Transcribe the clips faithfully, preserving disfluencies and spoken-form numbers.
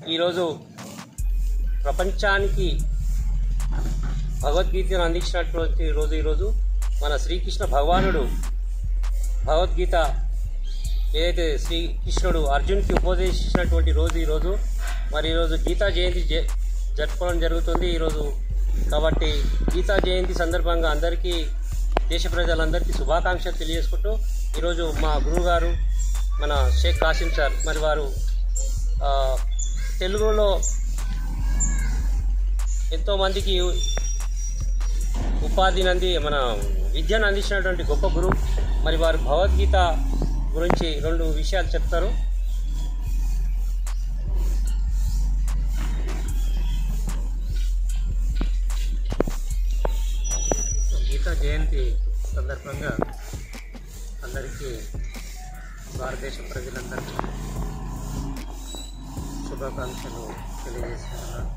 ఈరోజు ప్రపంచానికి భగవద్గీతను అందించినటువంటి రోజు ఈరోజు మన శ్రీకృష్ణ భగవానుడు భగవద్గీత ఏదైతే శ్రీకృష్ణుడు అర్జున్కి ఉపదేశించినటువంటి రోజు ఈరోజు. మరి ఈరోజు గీతా జయంతి జరుపుకోవడం జరుగుతుంది ఈరోజు. కాబట్టి గీతా జయంతి సందర్భంగా అందరికీ దేశ ప్రజలందరికీ శుభాకాంక్షలు తెలియజేసుకుంటూ ఈరోజు మా గురువుగారు మన షేక్ కాసిం సార్ మరి వారు తెలుగులో ఎంతోమందికి ఉపాధిని అంది మన విద్యను అందించినటువంటి గొప్ప గురువు. మరి వారు భగవద్గీత గురించి రెండు విషయాలు చెప్తారు. గీతా జయంతి సందర్భంగా అందరికీ భారతదేశ ప్రజలందరికీ శుభాకాంక్షలు తెలియజేస్తున్నారు.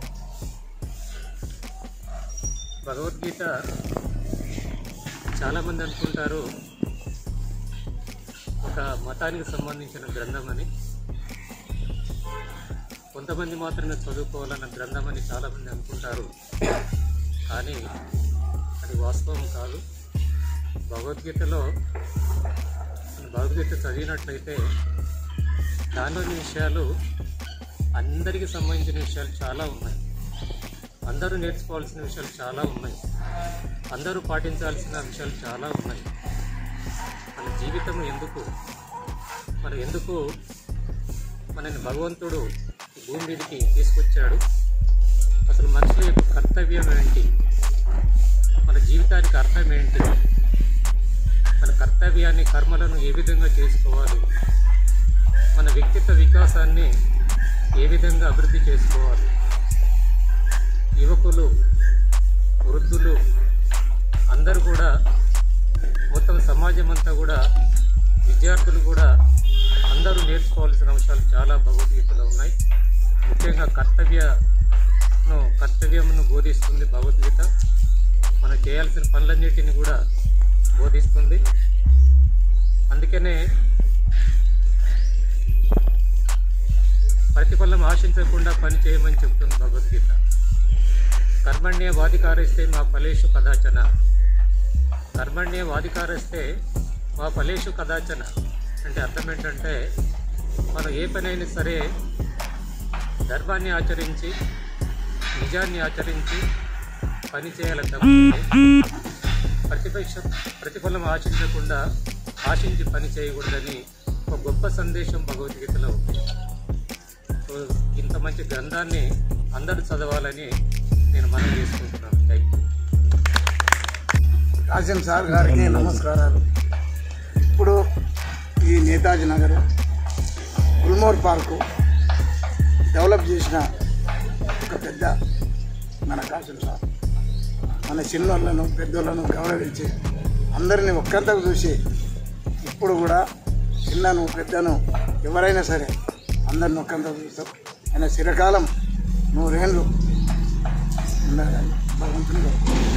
భగవద్గీత చాలామంది అనుకుంటారు ఒక మతానికి సంబంధించిన గ్రంథం అని, కొంతమంది మాత్రమే చదువుకోవాలన్న గ్రంథం అని చాలామంది అనుకుంటారు. కానీ అది వాస్తవం కాదు. భగవద్గీతలో భగవద్గీత చదివినట్లయితే దానిలోని విషయాలు అందరికీ సంబంధించిన విషయాలు చాలా ఉన్నాయి. అందరూ నేర్చుకోవాల్సిన విషయాలు చాలా ఉన్నాయి. అందరూ పాటించాల్సిన విషయాలు చాలా ఉన్నాయి. మన జీవితం ఎందుకు, మన ఎందుకు మనని భగవంతుడు భూమి మీదకి తీసుకొచ్చాడు, అసలు మనుషుల యొక్క కర్తవ్యం ఏంటి, మన జీవితానికి అర్థం ఏంటి, మన కర్తవ్యాన్ని కర్మలను ఏ విధంగా చేసుకోవాలి, మన వ్యక్తిత్వ వికాసాన్ని ఏ విధంగా అభివృద్ధి చేసుకోవాలి, యువకులు వృద్ధులు అందరూ కూడా మొత్తం సమాజం అంతా కూడా విద్యార్థులు కూడా అందరూ నేర్చుకోవాల్సిన అంశాలు చాలా భగవద్గీతలో ఉన్నాయి. ముఖ్యంగా కర్తవ్యను కర్తవ్యమును బోధిస్తుంది భగవద్గీత. మనం చేయాల్సిన పనులన్నిటిని కూడా బోధిస్తుంది. అందుకనే ప్రతిఫలం ఆశించకుండా పని చేయమని చెప్తుంది భగవద్గీత. కర్మణ్య వాధికారిస్తే మా ఫలేషు కదాచన, కర్మణ్య వాధికారిస్తే మా ఫలేషు కదాచన అంటే అర్థం ఏంటంటే మనం ఏ పనైనా సరే ధర్మాన్ని ఆచరించి నిజాన్ని ఆచరించి పని చేయాలని తప్పితే ప్రతిపక్ష ప్రతిఫలం ఆశించకుండా ఆశించి పని చేయకూడదని ఒక గొప్ప సందేశం భగవద్గీతలో ఉంది. సో ఇంత మంచి గ్రంథాన్ని అందరూ చదవాలని నేను మనం చేసుకుంటున్నాను. Thank you. కాసిం సార్ గారికి నమస్కారాలు. ఇప్పుడు ఈ నేతాజీ నగర్ గుల్మోర్ పార్కు డెవలప్ చేసిన ఒక పెద్ద మన కాసిం సార్ మన చిన్నోళ్ళను పెద్దోళ్ళను గౌరవించి అందరినీ ఒక్కంతకు చూసి ఇప్పుడు కూడా చిన్నను పెద్దను ఎవరైనా సరే అందరిని ఒక్కంతకు చూస్తాం. ఆయన చిరకాలం నూరేళ్ళు ఉండాలని భగవంతుని.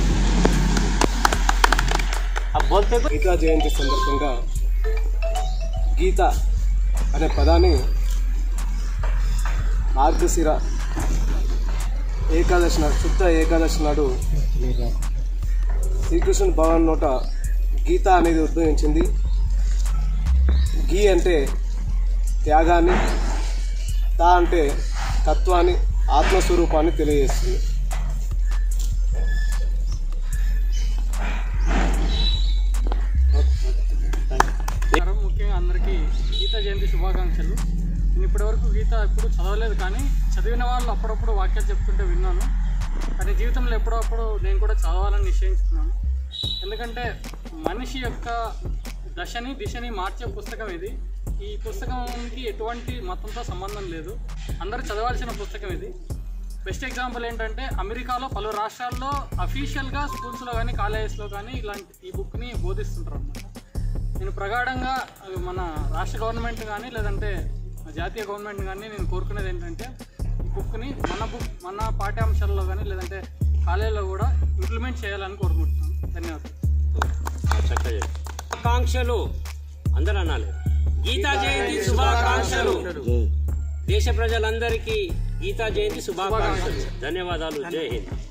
గీతా జయంతి సందర్భంగా గీత అనే పదాన్ని మార్గశిర ఏకాదశి నాడు శుద్ధ ఏకాదశి నాడు శ్రీకృష్ణుని భగవాన్ నోట గీత అనేది ఉద్భవించింది. గీ అంటే త్యాగాన్ని, తా అంటే తత్వాన్ని, ఆత్మస్వరూపాన్ని తెలియజేస్తుంది. ముఖ్యంగా అందరికీ గీతా జయంతి శుభాకాంక్షలు. నేను ఇప్పటివరకు గీత ఎప్పుడు చదవలేదు, కానీ చదివిన వాళ్ళు అప్పుడప్పుడు వాక్యాలు చెప్తుంటే విన్నాను. కానీ జీవితంలో ఎప్పుడప్పుడు నేను కూడా చదవాలని నిశ్చయించుకున్నాను. ఎందుకంటే మనిషి యొక్క దశని దిశని మార్చే పుస్తకం ఇది. ఈ పుస్తకంకి ఎటువంటి మతంతో సంబంధం లేదు, అందరూ చదవాల్సిన పుస్తకం ఇది. బెస్ట్ ఎగ్జాంపుల్ ఏంటంటే అమెరికాలో పలు రాష్ట్రాల్లో అఫీషియల్గా స్కూల్స్లో కానీ కాలేజెస్లో కానీ ఇలాంటి ఈ బుక్ని బోధిస్తుంటారు అన్నమాట. నేను ప్రగాఢంగా మన రాష్ట్ర గవర్నమెంట్ కానీ లేదంటే జాతీయ గవర్నమెంట్ కానీ నేను కోరుకునేది ఏంటంటే ఈ బుక్ని మన బుక్ మన పాఠ్యాంశాల్లో కానీ లేదంటే కాలేజీలో కూడా ఇంప్లిమెంట్ చేయాలని కోరుకుంటున్నాను. ధన్యవాదాలు. శుభాకాంక్షలు అందరూ అనాలి. గీతా జయంతి శుభాకాంక్షలు. దేశ ప్రజలందరికీ గీతా జయంతి శుభాకాంక్షలు. ధన్యవాదాలు. జై హింద్.